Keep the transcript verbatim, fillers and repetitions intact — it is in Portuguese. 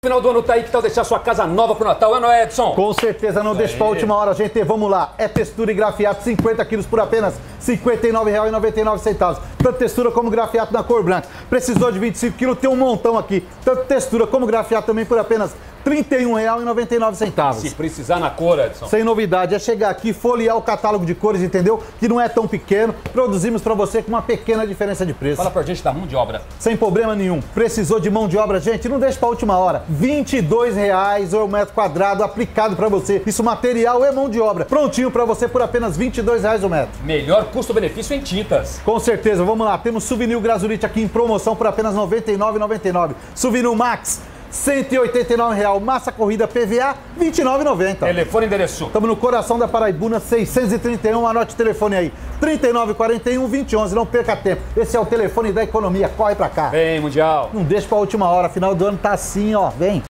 Final do ano tá aí, que tal deixar sua casa nova pro Natal, é, não é, Edson? Com certeza, não deixa pra última hora, gente. Vamos lá. É textura e grafiato, cinquenta quilos por apenas cinquenta e nove reais e noventa e nove centavos. Tanto textura como grafiato na cor branca. Precisou de vinte e cinco quilos, tem um montão aqui. Tanto textura como grafiato também por apenas trinta e um reais e noventa e nove centavos. Se precisar na cor, Edson. Sem novidade, é chegar aqui, folhear o catálogo de cores, entendeu? Que não é tão pequeno. Produzimos pra você com uma pequena diferença de preço. Fala pra gente da mão de obra. Sem problema nenhum. Precisou de mão de obra, gente? Não deixa pra última hora. vinte e dois reais o metro quadrado aplicado pra você. Isso, material é mão de obra. Prontinho pra você por apenas vinte e dois reais o metro. Melhor custo-benefício em tintas. Com certeza, vamos lá. Temos Souvenir Grazulite aqui em promoção por apenas noventa e nove reais e noventa e nove centavos. Souvenir Max, cento e oitenta e nove reais. Massa corrida P V A, vinte e nove reais e noventa centavos. Telefone e endereço. Estamos no coração da Paraibuna, seiscentos e trinta e um. Anote o telefone aí. trinta e nove, quarenta e um, vinte e onze. Não perca tempo. Esse é o telefone da economia. Corre pra cá. Vem, Mundial. Não deixa pra última hora. Final do ano tá assim, ó. Vem.